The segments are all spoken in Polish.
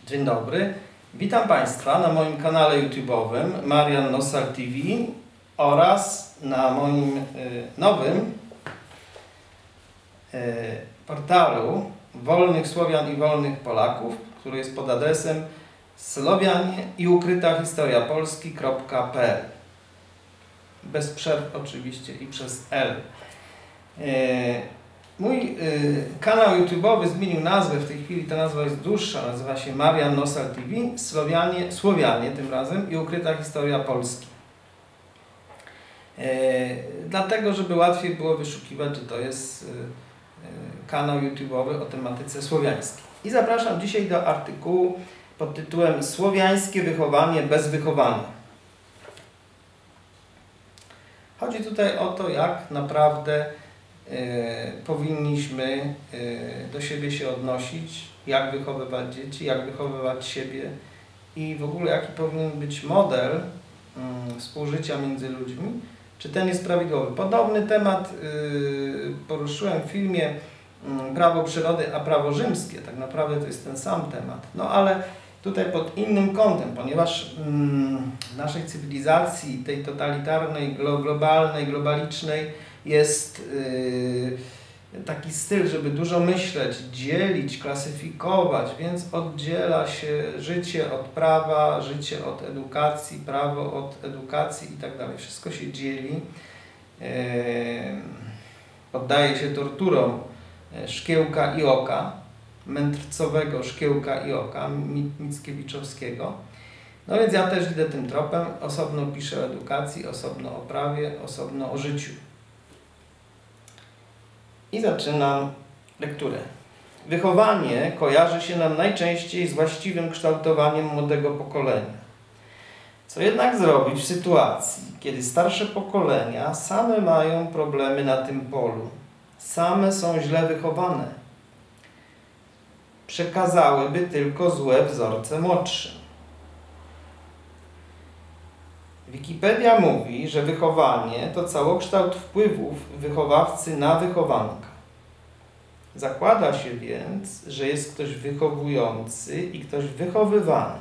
Dzień dobry, witam Państwa na moim kanale YouTube'owym Marian Nosal TV oraz na moim nowym portalu Wolnych Słowian i Wolnych Polaków, który jest pod adresem Słowianie i ukryta historia Polski.pl. Bez przerw oczywiście i przez L. Mój kanał YouTube'owy zmienił nazwę, w tej chwili ta nazwa jest dłuższa, nazywa się Marian Nosal TV, Słowianie tym razem i ukryta historia Polski. Dlatego, żeby łatwiej było wyszukiwać, że to jest kanał YouTube'owy o tematyce słowiańskiej. I zapraszam dzisiaj do artykułu pod tytułem Słowiańskie wychowanie bez wychowania. Chodzi tutaj o to, jak naprawdę powinniśmy do siebie się odnosić, jak wychowywać dzieci, jak wychowywać siebie i w ogóle jaki powinien być model współżycia między ludźmi, czy ten jest prawidłowy. Podobny temat poruszyłem w filmie Prawo przyrody a prawo rzymskie. Tak naprawdę to jest ten sam temat. No ale tutaj pod innym kątem, ponieważ w naszej cywilizacji, tej totalitarnej, globalnej, globalicznej, jest taki styl, żeby dużo myśleć, dzielić, klasyfikować, więc oddziela się życie od prawa, życie od edukacji, prawo od edukacji i tak dalej. Wszystko się dzieli, poddaje się torturom szkiełka i oka, mędrcowego szkiełka i oka, Mickiewiczowskiego. No więc ja też idę tym tropem, osobno piszę o edukacji, osobno o prawie, osobno o życiu. I zaczynam lekturę. Wychowanie kojarzy się nam najczęściej z właściwym kształtowaniem młodego pokolenia. Co jednak zrobić w sytuacji, kiedy starsze pokolenia same mają problemy na tym polu? Same są źle wychowane. Przekazałyby tylko złe wzorce młodszym. Wikipedia mówi, że wychowanie to całokształt wpływów wychowawcy na wychowanka. Zakłada się więc, że jest ktoś wychowujący i ktoś wychowywany.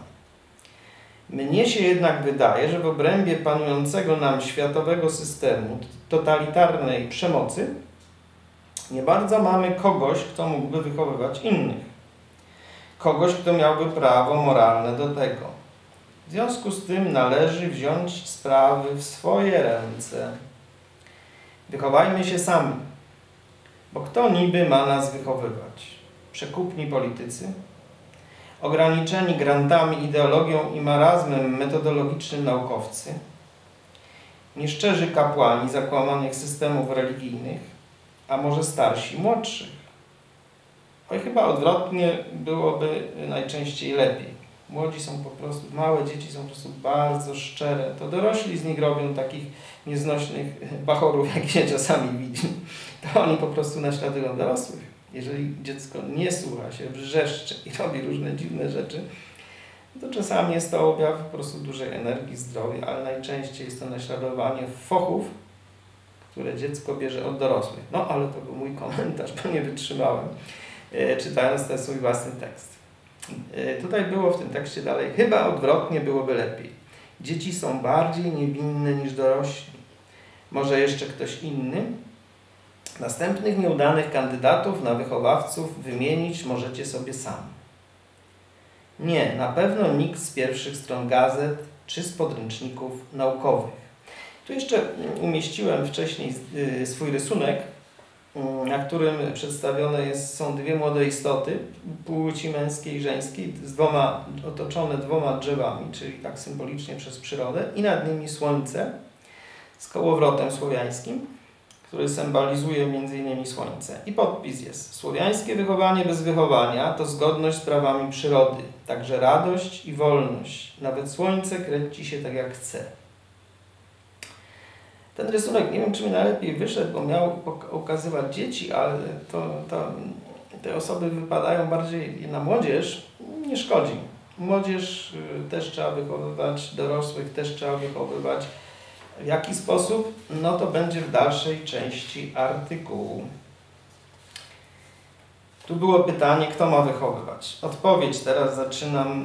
Mnie się jednak wydaje, że w obrębie panującego nam światowego systemu totalitarnej przemocy nie bardzo mamy kogoś, kto mógłby wychowywać innych. Kogoś, kto miałby prawo moralne do tego. W związku z tym należy wziąć sprawy w swoje ręce. Wychowajmy się sami, bo kto niby ma nas wychowywać? Przekupni politycy? Ograniczeni grantami, ideologią i marazmem metodologicznym naukowcy? Nieszczerzy kapłani zakłamanych systemów religijnych? A może starsi młodszych? Oj, chyba odwrotnie byłoby najczęściej lepiej. Młodzi są po prostu, małe dzieci są po prostu bardzo szczere. To dorośli z nich robią takich nieznośnych bachorów, jak się czasami widzi. To oni po prostu naśladują dorosłych. Jeżeli dziecko nie słucha się, wrzeszczy i robi różne dziwne rzeczy, to czasami jest to objaw po prostu dużej energii, zdrowia, ale najczęściej jest to naśladowanie fochów, które dziecko bierze od dorosłych. No ale to był mój komentarz, bo nie wytrzymałem, czytając ten swój własny tekst. Tutaj było w tym tekście dalej, chyba odwrotnie byłoby lepiej. Dzieci są bardziej niewinne niż dorośli. Może jeszcze ktoś inny? Następnych nieudanych kandydatów na wychowawców wymienić możecie sobie sami. Nie, na pewno nikt z pierwszych stron gazet czy z podręczników naukowych. Tu jeszcze umieściłem wcześniej swój rysunek, na którym przedstawione są dwie młode istoty płci męskiej i żeńskiej, otoczone dwoma drzewami, czyli tak symbolicznie przez przyrodę, i nad nimi słońce z kołowrotem słowiańskim, który symbolizuje m.in. słońce. I podpis jest: słowiańskie wychowanie bez wychowania to zgodność z prawami przyrody, także radość i wolność. Nawet słońce kręci się tak jak chce. Ten rysunek, nie wiem, czy mi najlepiej wyszedł, bo miał ukazywać dzieci, ale te osoby wypadają bardziej na młodzież. Nie szkodzi. Młodzież też trzeba wychowywać, dorosłych też trzeba wychowywać. W jaki sposób? No to będzie w dalszej części artykułu. Tu było pytanie, kto ma wychowywać. Odpowiedź teraz zaczynam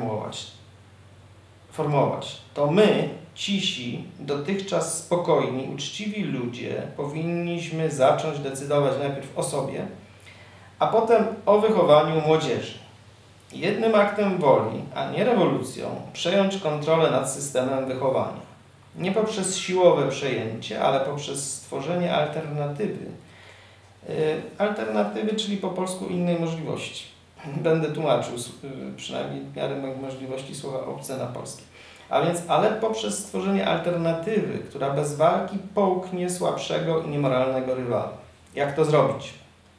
formułować. To my, cisi, dotychczas spokojni, uczciwi ludzie, powinniśmy zacząć decydować najpierw o sobie, a potem o wychowaniu młodzieży. Jednym aktem woli, a nie rewolucją, przejąć kontrolę nad systemem wychowania. Nie poprzez siłowe przejęcie, ale poprzez stworzenie alternatywy. Alternatywy, czyli po polsku innej możliwości. Będę tłumaczył, przynajmniej w miarę moich możliwości, słowa obce na polski. Ale poprzez stworzenie alternatywy, która bez walki połknie słabszego i niemoralnego rywala. Jak to zrobić?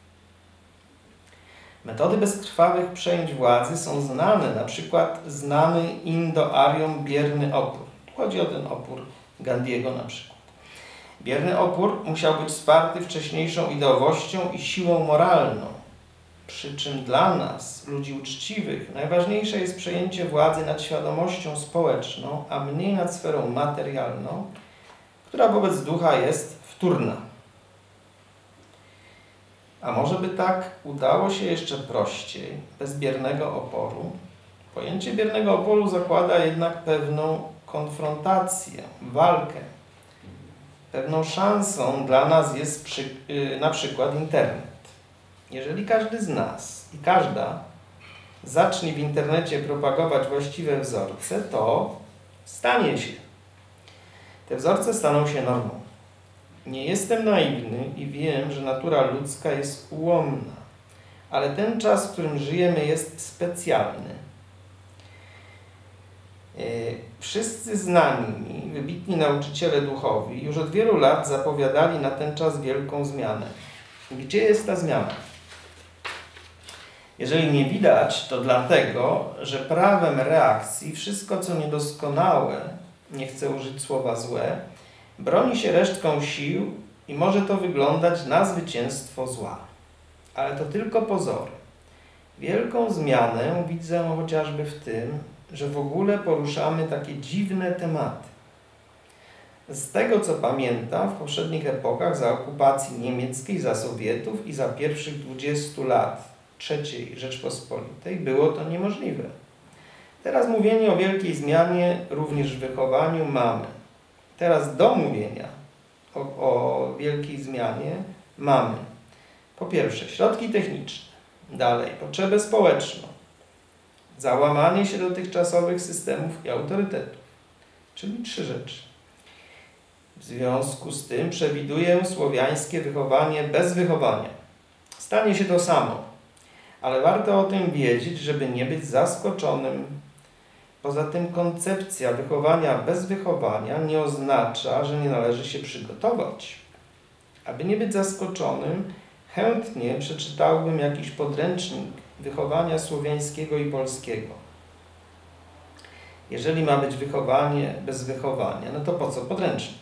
Metody bezkrwawych przejęć władzy są znane, na przykład znany Indo-Ariom bierny opór. Chodzi o ten opór Gandiego na przykład. Bierny opór musiał być wsparty wcześniejszą ideowością i siłą moralną. Przy czym dla nas, ludzi uczciwych, najważniejsze jest przejęcie władzy nad świadomością społeczną, a mniej nad sferą materialną, która wobec ducha jest wtórna. A może by tak udało się jeszcze prościej, bez biernego oporu? Pojęcie biernego oporu zakłada jednak pewną konfrontację, walkę. Pewną szansą dla nas jest na przykład internet. Jeżeli każdy z nas i każda zacznie w internecie propagować właściwe wzorce, to stanie się. Te wzorce staną się normą. Nie jestem naiwny i wiem, że natura ludzka jest ułomna, ale ten czas, w którym żyjemy, jest specjalny. Wszyscy znani mi, wybitni nauczyciele duchowi już od wielu lat zapowiadali na ten czas wielką zmianę. Gdzie jest ta zmiana? Jeżeli nie widać, to dlatego, że prawem reakcji wszystko, co niedoskonałe, nie chcę użyć słowa złe, broni się resztką sił i może to wyglądać na zwycięstwo zła. Ale to tylko pozory. Wielką zmianę widzę chociażby w tym, że w ogóle poruszamy takie dziwne tematy. Z tego, co pamiętam, w poprzednich epokach za okupacji niemieckiej, za Sowietów i za pierwszych 20 lat III Rzeczpospolitej było to niemożliwe. Teraz mówienie o wielkiej zmianie, również w wychowaniu, mamy. Teraz do mówienia o wielkiej zmianie mamy. Po pierwsze, środki techniczne. Dalej, potrzebę społeczną. Załamanie się dotychczasowych systemów i autorytetów. Czyli 3 rzeczy. W związku z tym przewiduję słowiańskie wychowanie bez wychowania. Stanie się to samo. Ale warto o tym wiedzieć, żeby nie być zaskoczonym. Poza tym koncepcja wychowania bez wychowania nie oznacza, że nie należy się przygotować. Aby nie być zaskoczonym, chętnie przeczytałbym jakiś podręcznik wychowania słowiańskiego i polskiego. Jeżeli ma być wychowanie bez wychowania, no to po co podręcznik?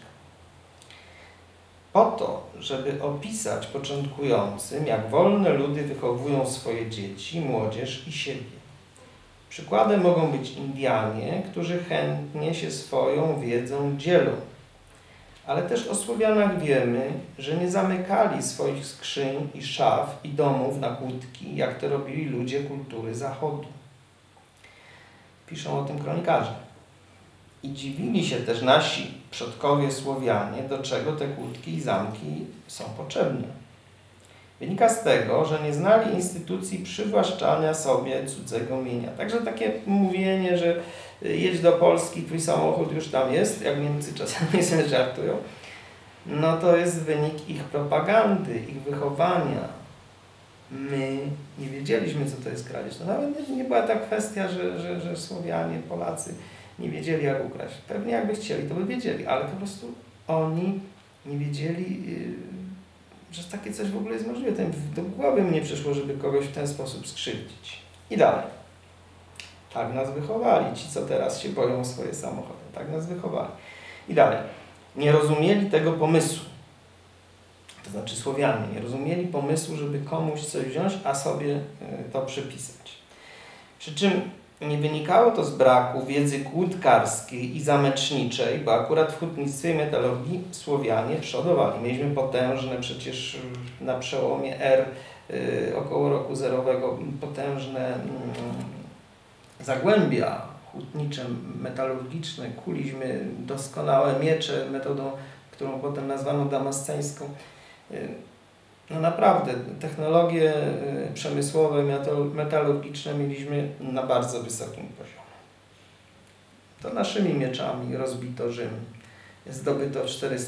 Po to, żeby opisać początkującym, jak wolne ludy wychowują swoje dzieci, młodzież i siebie. Przykładem mogą być Indianie, którzy chętnie się swoją wiedzą dzielą. Ale też o Słowianach wiemy, że nie zamykali swoich skrzyń i szaf i domów na kłódki, jak to robili ludzie kultury Zachodu. Piszą o tym kronikarze. I dziwili się też nasi przodkowie Słowianie, do czego te kłódki i zamki są potrzebne. Wynika z tego, że nie znali instytucji przywłaszczania sobie cudzego mienia. Także takie mówienie, że jedź do Polski, twój samochód już tam jest, jak Niemcy czasami sobie żartują, no to jest wynik ich propagandy, ich wychowania. My nie wiedzieliśmy, co to jest kradzież. To nawet nie była ta kwestia, że Słowianie, Polacy nie wiedzieli, jak ukraść. Pewnie jakby chcieli, to by wiedzieli, ale po prostu oni nie wiedzieli, że takie coś w ogóle jest możliwe. Do głowy mnie przyszło, żeby kogoś w ten sposób skrzywdzić. I dalej. Tak nas wychowali. Ci, co teraz się boją o swoje samochody. Tak nas wychowali. I dalej. Nie rozumieli tego pomysłu. To znaczy Słowianie nie rozumieli pomysłu, żeby komuś coś wziąć, a sobie to przypisać. Przy czym nie wynikało to z braku wiedzy kłódkarskiej i zameczniczej, bo akurat w hutnictwie i metalurgii Słowianie przodowali. Mieliśmy potężne przecież na przełomie około roku zerowego potężne zagłębia hutnicze, metalurgiczne, kuliśmy doskonałe miecze metodą, którą potem nazwano damasceńską. No naprawdę, technologie przemysłowe, metalurgiczne mieliśmy na bardzo wysokim poziomie. To naszymi mieczami rozbito Rzym. Zdobyto w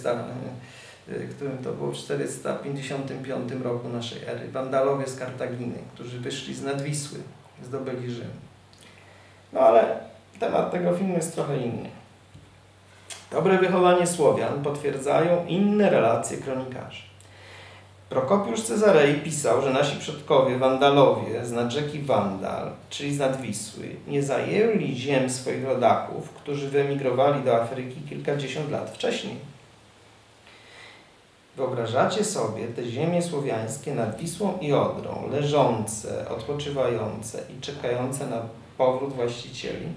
455 roku naszej ery. Wandalowie z Kartaginy, którzy wyszli z Nadwisły, zdobyli Rzym. No ale temat tego filmu jest trochę inny. Dobre wychowanie Słowian potwierdzają inne relacje kronikarzy. Prokopiusz Cezarei pisał, że nasi przodkowie, Wandalowie z nad rzeki Wandal, czyli z Nadwisły, nie zajęli ziem swoich rodaków, którzy wyemigrowali do Afryki kilkadziesiąt lat wcześniej. Wyobrażacie sobie te ziemie słowiańskie nad Wisłą i Odrą, leżące, odpoczywające i czekające na powrót właścicieli?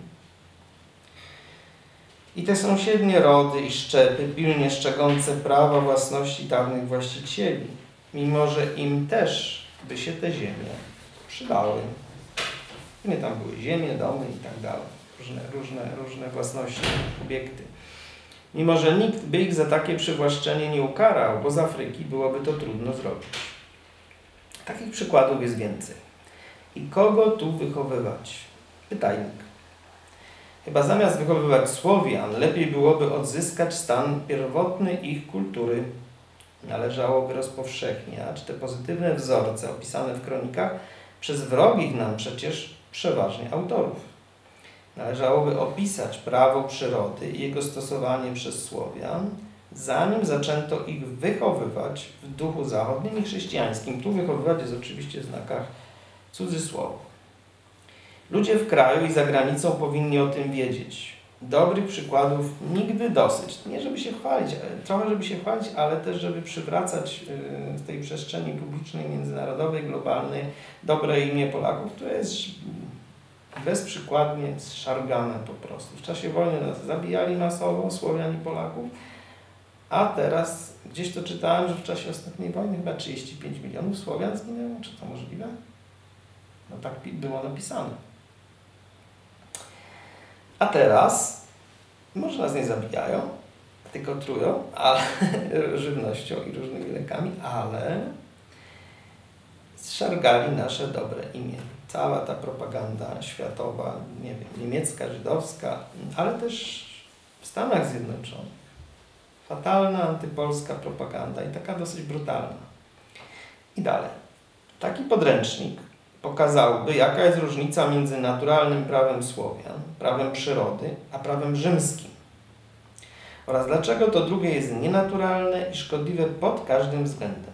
I te sąsiednie rody i szczepy, pilnie szczegące prawa własności dawnych właścicieli, mimo że im też by się te ziemie przydały. Nie tam były ziemie, domy i tak dalej, różne własności, obiekty. Mimo że nikt by ich za takie przywłaszczenie nie ukarał, bo z Afryki byłoby to trudno zrobić. Takich przykładów jest więcej. I kogo tu wychowywać? Pytajnik. Chyba zamiast wychowywać Słowian, lepiej byłoby odzyskać stan pierwotny ich kultury. Należałoby rozpowszechniać te pozytywne wzorce opisane w kronikach przez wrogich nam przecież przeważnie autorów. Należałoby opisać prawo przyrody i jego stosowanie przez Słowian, zanim zaczęto ich wychowywać w duchu zachodnim i chrześcijańskim. Tu wychowywać jest oczywiście w znakach cudzysłowu. Ludzie w kraju i za granicą powinni o tym wiedzieć. Dobrych przykładów nigdy dosyć. Nie żeby się chwalić, trochę żeby się chwalić, ale też żeby przywracać w tej przestrzeni publicznej, międzynarodowej, globalnej dobre imię Polaków, które jest bezprzykładnie zszargane po prostu. W czasie wojny nas zabijali masowo, Słowian i Polaków, a teraz gdzieś to czytałem, że w czasie ostatniej wojny chyba 35 milionów Słowian zginęło. Czy to możliwe? No tak było napisane. A teraz może nas nie zabijają, tylko trują, ale żywnością i różnymi lekami, ale zszargali nasze dobre imię. Cała ta propaganda światowa, nie wiem, niemiecka, żydowska, ale też w Stanach Zjednoczonych. Fatalna, antypolska propaganda i taka dosyć brutalna. I dalej. Taki podręcznik pokazałby, jaka jest różnica między naturalnym prawem Słowian, prawem przyrody, a prawem rzymskim. Oraz dlaczego to drugie jest nienaturalne i szkodliwe pod każdym względem.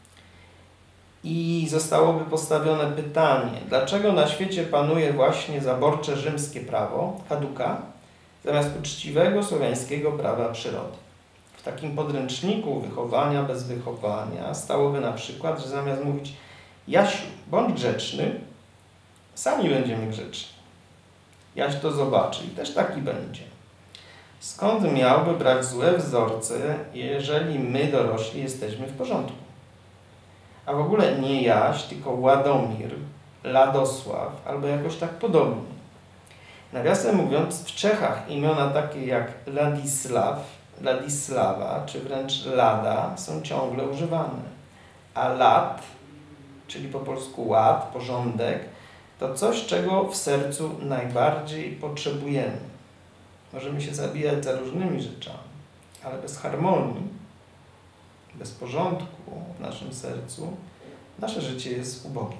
I zostałoby postawione pytanie, dlaczego na świecie panuje właśnie zaborcze rzymskie prawo, kaduka, zamiast uczciwego słowiańskiego prawa przyrody. W takim podręczniku wychowania bez wychowania stałoby na przykład, że zamiast mówić Jasiu, bądź grzeczny, sami będziemy grzeczni. Jaś to zobaczy i też taki będzie. Skąd miałby brać złe wzorce, jeżeli my dorośli jesteśmy w porządku? A w ogóle nie Jaś, tylko Ładomir, Ladosław albo jakoś tak podobnie. Nawiasem mówiąc, w Czechach imiona takie jak Ladisława czy wręcz Lada są ciągle używane. A Lad, czyli po polsku ład, porządek, to coś, czego w sercu najbardziej potrzebujemy. Możemy się zabijać za różnymi rzeczami, ale bez harmonii, bez porządku w naszym sercu, nasze życie jest ubogie.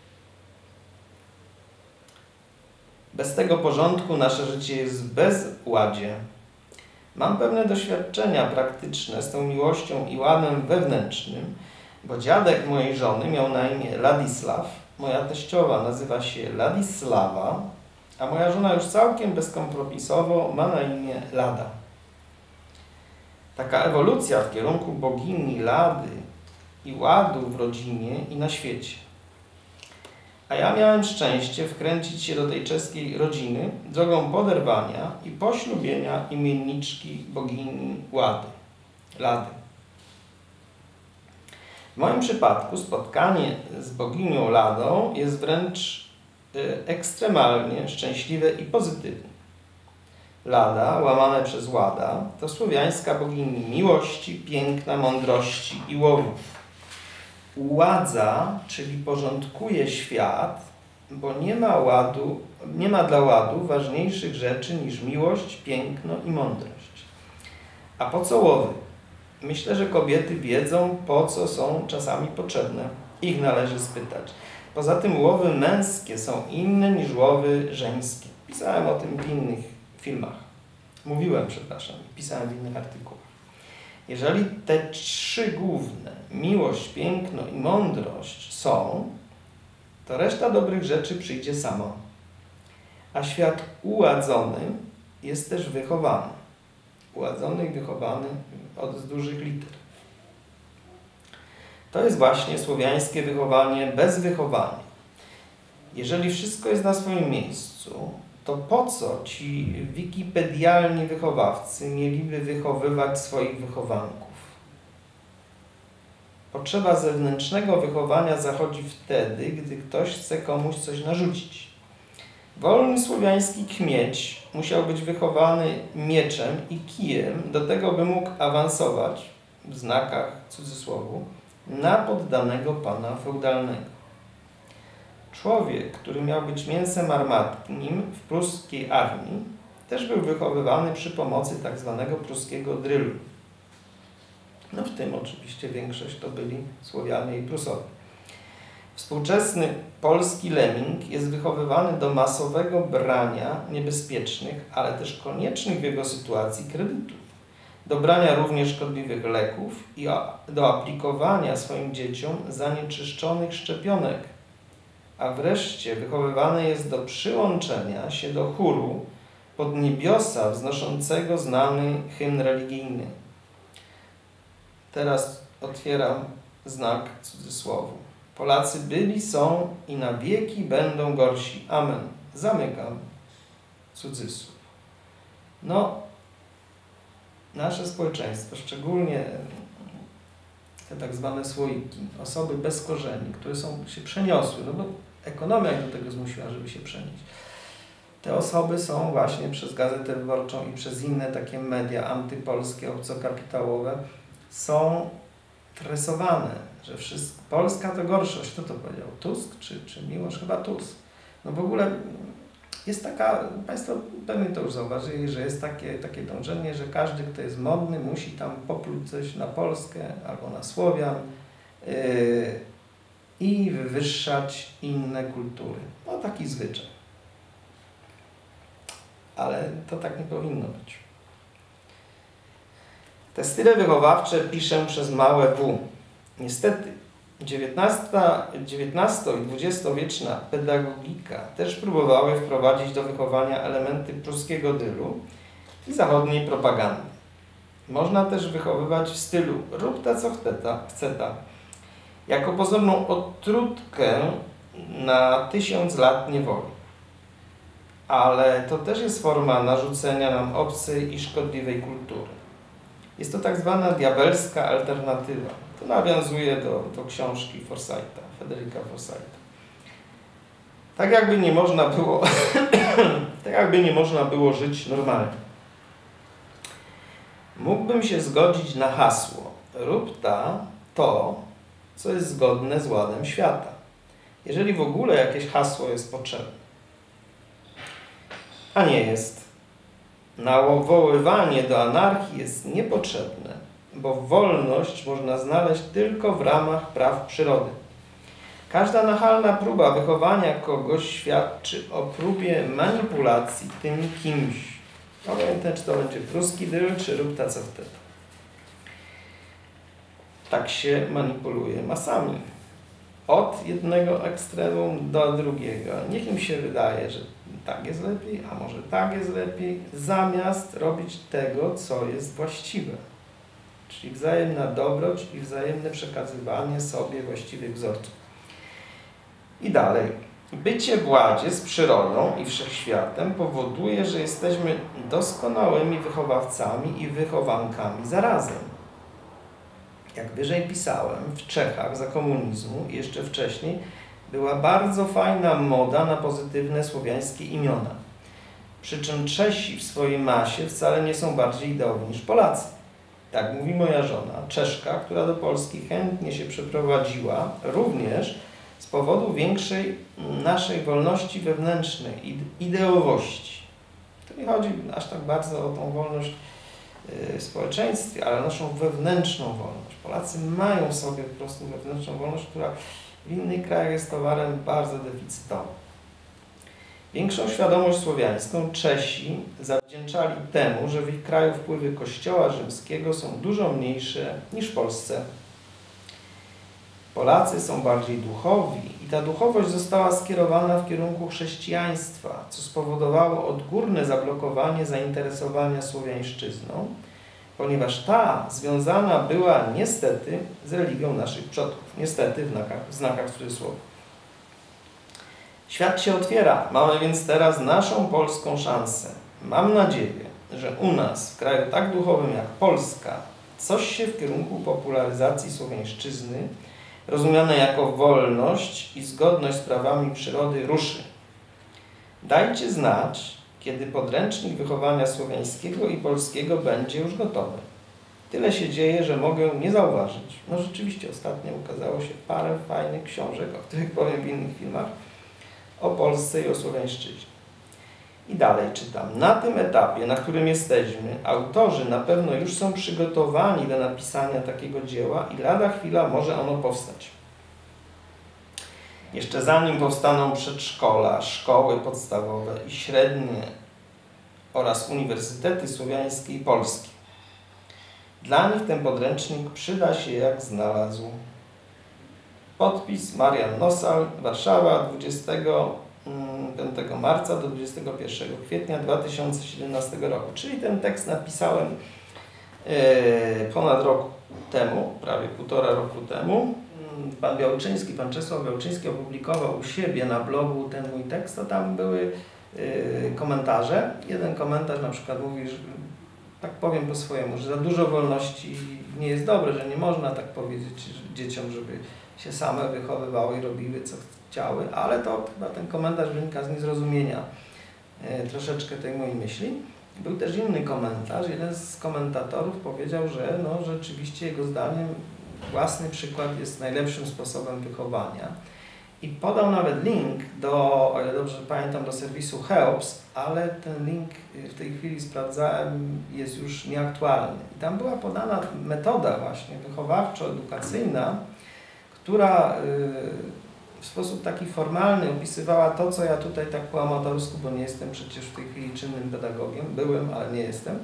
Bez tego porządku nasze życie jest w bezładzie. Mam pewne doświadczenia praktyczne z tą miłością i ładem wewnętrznym, bo dziadek mojej żony miał na imię Ladisław, moja teściowa nazywa się Ladisława, a moja żona już całkiem bezkompromisowo ma na imię Lada. Taka ewolucja w kierunku bogini Lady i ładu w rodzinie i na świecie. A ja miałem szczęście wkręcić się do tej czeskiej rodziny drogą poderwania i poślubienia imienniczki bogini Lady. W moim przypadku spotkanie z boginią Ladą jest wręcz ekstremalnie szczęśliwe i pozytywne. Lada, łamane przez Łada, to słowiańska bogini miłości, piękna, mądrości i łowów. Uładza, czyli porządkuje świat, bo nie ma dla ładu ważniejszych rzeczy niż miłość, piękno i mądrość. A po co łowy? Myślę, że kobiety wiedzą, po co są czasami potrzebne. Ich należy spytać. Poza tym łowy męskie są inne niż łowy żeńskie. Pisałem o tym w innych filmach. Pisałem w innych artykułach. Jeżeli te trzy główne, miłość, piękno i mądrość są, to reszta dobrych rzeczy przyjdzie sama. A świat uładzony jest też wychowany. Uładzony i wychowany od dużych liter. To jest właśnie słowiańskie wychowanie bez wychowania. Jeżeli wszystko jest na swoim miejscu, to po co ci wikipedialni wychowawcy mieliby wychowywać swoich wychowanków? Potrzeba zewnętrznego wychowania zachodzi wtedy, gdy ktoś chce komuś coś narzucić. Wolny słowiański kmieć musiał być wychowany mieczem i kijem do tego, by mógł awansować, w znakach cudzysłowu, na poddanego pana feudalnego. Człowiek, który miał być mięsem armatnim w pruskiej armii, też był wychowywany przy pomocy tak zwanego pruskiego drylu. No w tym oczywiście większość to byli Słowianie i Prusowie. Współczesny polski lemming jest wychowywany do masowego brania niebezpiecznych, ale też koniecznych w jego sytuacji kredytów, do brania również szkodliwych leków i do aplikowania swoim dzieciom zanieczyszczonych szczepionek, a wreszcie wychowywany jest do przyłączenia się do chóru pod niebiosa wznoszącego znany hymn religijny. Teraz otwieram znak cudzysłowu. Polacy byli, są i na wieki będą gorsi. Amen. Zamykam cudzysłów. No, nasze społeczeństwo, szczególnie te tak zwane słoiki, osoby bez korzeni, które się przeniosły, no bo ekonomia ich do tego zmusiła, żeby się przenieść. Te osoby są właśnie przez Gazetę Wyborczą i przez inne takie media antypolskie, obcokapitałowe, są tresowane, że Polska to gorszość. Kto to powiedział? Tusk czy Miłosz? Chyba Tusk. No w ogóle jest taka, Państwo pewnie to już zauważyli, że jest takie dążenie, że każdy, kto jest modny, musi tam popluć coś na Polskę albo na Słowian i wywyższać inne kultury. No taki zwyczaj. Ale to tak nie powinno być. Te style wychowawcze piszę przez małe W. Niestety, XIX i XX-wieczna pedagogika też próbowały wprowadzić do wychowania elementy pruskiego dylu i zachodniej propagandy. Można też wychowywać w stylu rób ta co chce ta, jako pozorną odtrutkę na 1000 lat niewoli. Ale to też jest forma narzucenia nam obcej i szkodliwej kultury. Jest to tak zwana diabelska alternatywa. To nawiązuje do książki Forsytha, Frederica Forsytha. Tak jakby nie można było żyć normalnie. Mógłbym się zgodzić na hasło rób to, co jest zgodne z ładem świata. Jeżeli w ogóle jakieś hasło jest potrzebne. A nie jest. Nawoływanie do anarchii jest niepotrzebne, bo wolność można znaleźć tylko w ramach praw przyrody. Każda nachalna próba wychowania kogoś świadczy o próbie manipulacji tym kimś. Obojętnie, czy to będzie pruski dyl, czy rób ta co wtedy. Tak się manipuluje masami. Od jednego ekstremum do drugiego. Niech im się wydaje, że tak jest lepiej, a może tak jest lepiej, zamiast robić tego, co jest właściwe. Czyli wzajemna dobroć i wzajemne przekazywanie sobie właściwych wzorców. I dalej. Bycie w ładzie z przyrodą i wszechświatem powoduje, że jesteśmy doskonałymi wychowawcami i wychowankami zarazem. Jak wyżej pisałem, w Czechach za komunizmu i jeszcze wcześniej była bardzo fajna moda na pozytywne słowiańskie imiona. Przy czym Czesi w swojej masie wcale nie są bardziej ideowi niż Polacy. Tak mówi moja żona, Czeszka, która do Polski chętnie się przeprowadziła, również z powodu większej naszej wolności wewnętrznej, ideowości. To nie chodzi aż tak bardzo o tą wolność w społeczeństwie, ale naszą wewnętrzną wolność. Polacy mają w sobie po prostu wewnętrzną wolność, która w innych krajach jest towarem bardzo deficytowym. Większą świadomość słowiańską Czesi zawdzięczali temu, że w ich kraju wpływy Kościoła rzymskiego są dużo mniejsze niż w Polsce. Polacy są bardziej duchowi i ta duchowość została skierowana w kierunku chrześcijaństwa, co spowodowało odgórne zablokowanie zainteresowania słowiańszczyzną, ponieważ ta związana była niestety z religią naszych przodków. Niestety w znakach cudzysłowie. Świat się otwiera, mamy więc teraz naszą polską szansę. Mam nadzieję, że u nas, w kraju tak duchowym jak Polska, coś się w kierunku popularyzacji słowiańszczyzny, rozumianej jako wolność i zgodność z prawami przyrody, ruszy. Dajcie znać, kiedy podręcznik wychowania słowiańskiego i polskiego będzie już gotowy. Tyle się dzieje, że mogę nie zauważyć. No rzeczywiście ostatnio ukazało się parę fajnych książek, o których powiem w innych filmach, o Polsce i o słowiańszczyźnie. I dalej czytam. Na tym etapie, na którym jesteśmy, autorzy na pewno już są przygotowani do napisania takiego dzieła i lada chwila może ono powstać. Jeszcze zanim powstaną przedszkola, szkoły podstawowe i średnie oraz uniwersytety słowiańskie i polskie. Dla nich ten podręcznik przyda się jak znalazł. Podpis Marian Nosal, Warszawa, 25 marca do 21 kwietnia 2017 roku. Czyli ten tekst napisałem ponad rok temu, prawie 1,5 roku temu. Pan Białczyński, pan Czesław Białczyński opublikował u siebie na blogu ten mój tekst, to tam były komentarze. Jeden komentarz na przykład mówi, że tak powiem po swojemu, że za dużo wolności nie jest dobre, że nie można tak powiedzieć dzieciom, żeby się same wychowywały i robiły co chciały, ale to chyba ten komentarz wynika z niezrozumienia troszeczkę tej mojej myśli. Był też inny komentarz. Jeden z komentatorów powiedział, że no, rzeczywiście jego zdaniem własny przykład jest najlepszym sposobem wychowania. I podał nawet link do, o ile dobrze pamiętam, do serwisu Helps, ale ten link w tej chwili sprawdzałem, jest już nieaktualny. I tam była podana metoda właśnie wychowawczo-edukacyjna, która w sposób taki formalny opisywała to, co ja tutaj tak po amatorsku, bo nie jestem przecież w tej chwili czynnym pedagogiem, byłem, ale nie jestem,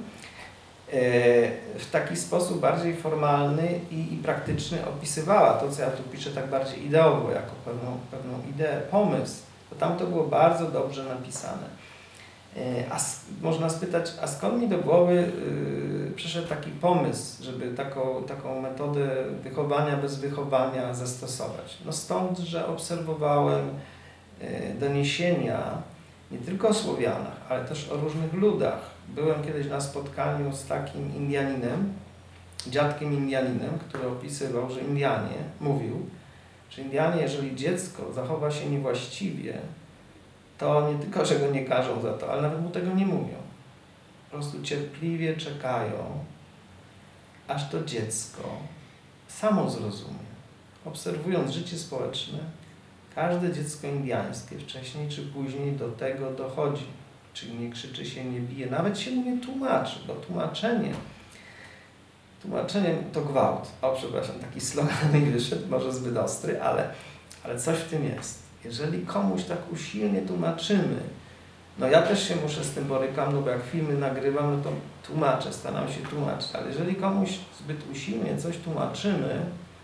w taki sposób bardziej formalny i praktyczny opisywała to, co ja tu piszę tak bardziej ideowo, jako pewną ideę, pomysł. To tam to było bardzo dobrze napisane. Można spytać, a skąd mi do głowy przyszedł taki pomysł, żeby taką metodę wychowania bez wychowania zastosować? No stąd, że obserwowałem doniesienia nie tylko o Słowianach, ale też o różnych ludach. Byłem kiedyś na spotkaniu z takim Indianinem, dziadkiem Indianinem, który opisywał, że Indianie, mówił, że Indianie, jeżeli dziecko zachowa się niewłaściwie, to nie tylko, że go nie karzą za to, ale nawet mu tego nie mówią. Po prostu cierpliwie czekają, aż to dziecko samo zrozumie. Obserwując życie społeczne, każde dziecko indiańskie wcześniej czy później do tego dochodzi. Czyli nie krzyczy się, nie bije, nawet się mu nie tłumaczy, bo tłumaczenie to gwałt. O, przepraszam, taki slogan mi wyszedł, może zbyt ostry, ale coś w tym jest. Jeżeli komuś tak usilnie tłumaczymy, no ja też się muszę z tym borykam, no bo jak filmy nagrywam, no to tłumaczę, staram się tłumaczyć, ale jeżeli komuś zbyt usilnie coś tłumaczymy,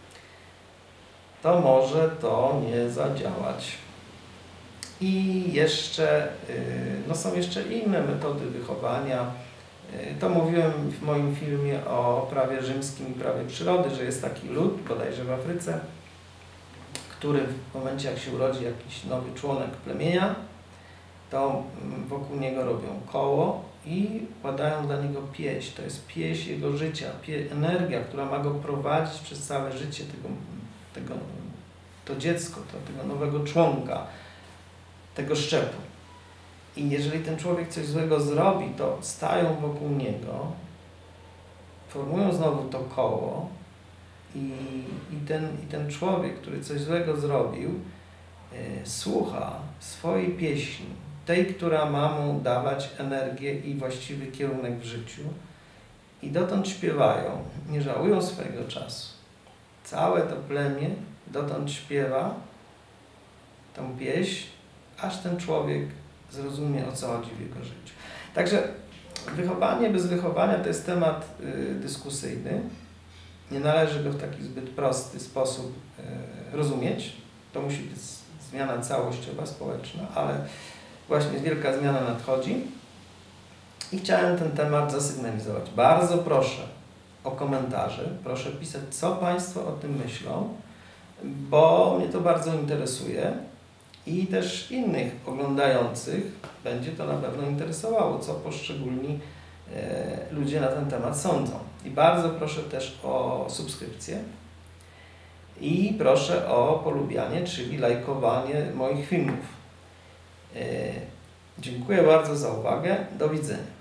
to może to nie zadziałać. I jeszcze, no są jeszcze inne metody wychowania. To mówiłem w moim filmie o prawie rzymskim i prawie przyrody, że jest taki lud, bodajże w Afryce, który w momencie, jak się urodzi jakiś nowy członek plemienia, to wokół niego robią koło i układają dla niego pieśń. To jest pieśń jego życia, energia, która ma go prowadzić przez całe życie to dziecko, tego nowego członka, tego szczepu. I jeżeli ten człowiek coś złego zrobi, to stają wokół niego, formują znowu to koło i ten człowiek, który coś złego zrobił, słucha swojej pieśni, tej, która ma mu dawać energię i właściwy kierunek w życiu, i dotąd śpiewają, nie żałują swojego czasu. Całe to plemię dotąd śpiewa tą pieśń, aż ten człowiek zrozumie, o co chodzi w jego życiu. Także wychowanie bez wychowania to jest temat dyskusyjny. Nie należy go w taki zbyt prosty sposób rozumieć. To musi być zmiana całościowa, społeczna, ale właśnie wielka zmiana nadchodzi i chciałem ten temat zasygnalizować. Bardzo proszę o komentarze, proszę pisać, co Państwo o tym myślą, bo mnie to bardzo interesuje i też innych oglądających będzie to na pewno interesowało, co poszczególni ludzie na ten temat sądzą. I bardzo proszę też o subskrypcję i proszę o polubianie, czyli lajkowanie moich filmów. Dziękuję bardzo za uwagę. Do widzenia.